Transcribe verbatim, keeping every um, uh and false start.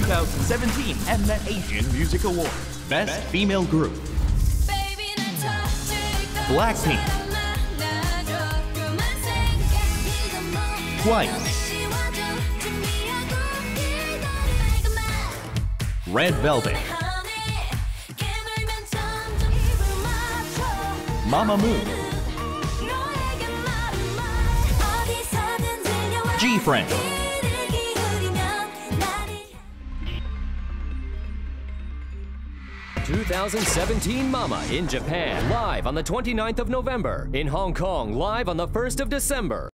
thousand seventeen Mnet Asian Music Award. Best Female Group. Blackpink. Twice. Red Velvet. Mamamoo. G-Friend. two thousand seventeen Mama in Japan, live on the twenty-ninth of November. In Hong Kong, live on the first of December.